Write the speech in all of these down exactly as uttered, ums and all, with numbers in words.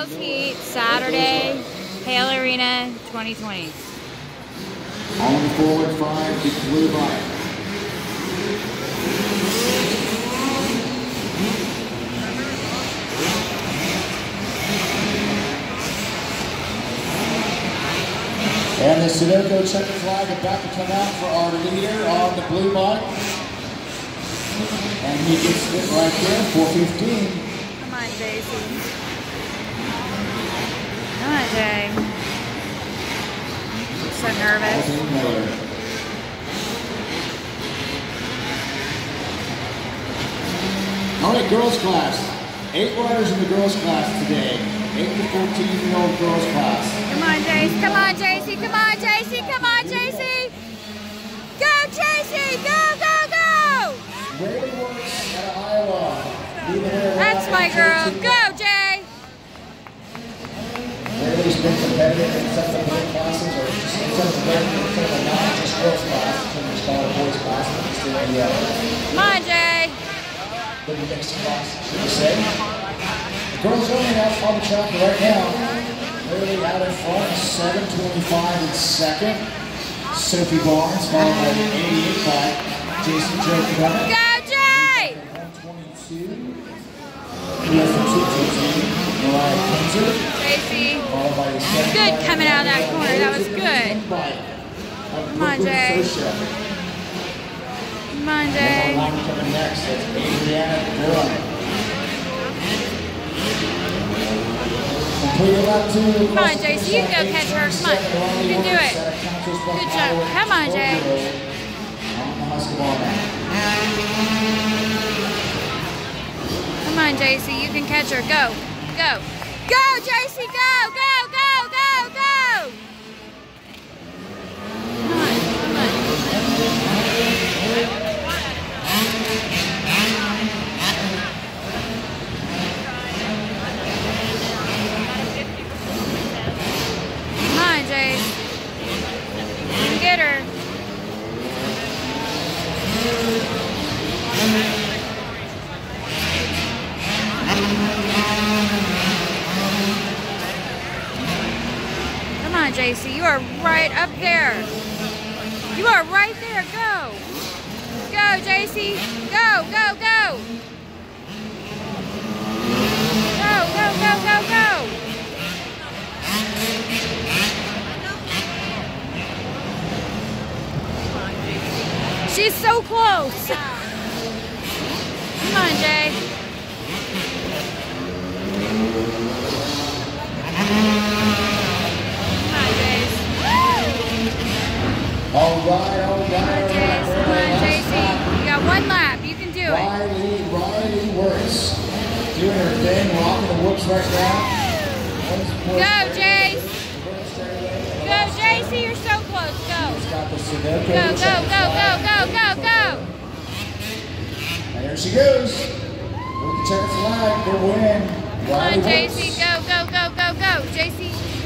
girls heat Saturday, Hale Arena twenty twenty. On the forward five, the blue bike. And the Sunoco checker flag about to come out for our leader on the blue bike. And he gets it right there, four fifteen. Come on, J C. Come on, Jay. I'm so nervous. All right, girls class. Eight riders in the girls class today. Eight to fourteen year old girls class. Come on, J C. Come on, J C. Come on, J C. Come on, J C. Go, J C. Go, go, go. Rayleigh Works out of Iowa. That's my girl. Go, Jay. Rayleigh's been competitive in some of the boys classes, or just in some of the some of the not just girls class, some of the smaller boys classes. Still in the Come on, Jay. little mixed class, should we say? The girls only out on the track right now. Rayleigh out in front, seven twenty-five in second. Sophie Barnes followed by the eighty-eight by Jason Joe Clement. Go, Jay. one twenty-two. He has the two twenty-two. Mariah Kinzer. J C. Followed by the second. Good coming out of that corner. That was good. Come on, Jay. Come on, Jay. Coming next, that's Adriana Durham. Complete lap two. Come on, J C. You can go catch her. Come on. You can do it. Good job. Come on, Jay. Come on, J C. You can catch her. Go. Go. Go, J C. Go. Go, go, go, go. Come on. Come on. Come on, Jay. You can get her. Come on, J C. You are right up there. You are right there. Go. Go, J C. Go, go, go. Go, go, go, go, go. She's so close. Come on, Jay. Come on, Jace. All right, all right, all right. Come on, J C. You got one lap. You can do it. Rayleigh, Rayleigh Works. Doing her thing, rocking the whoops right now. Go, Jace. Go, J C. You're so close. Go. Go, go, go, go, go, go, go. And there she goes. With the checker flag, the win. Come on, J C. Go, go, go, go, go. J C.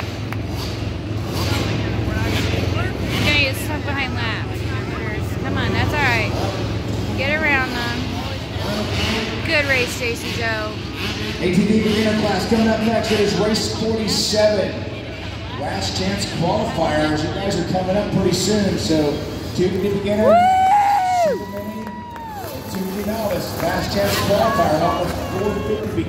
You're going to get stuck behind laps. Come on, that's all right. Get around them. Good race, J C Joe. A T V beginner class coming up next is race forty-seven. Last chance qualifiers. You guys are coming up pretty soon, so two to be beginner, super mini, and two to be novice. Last chance qualifier, almost four fifty.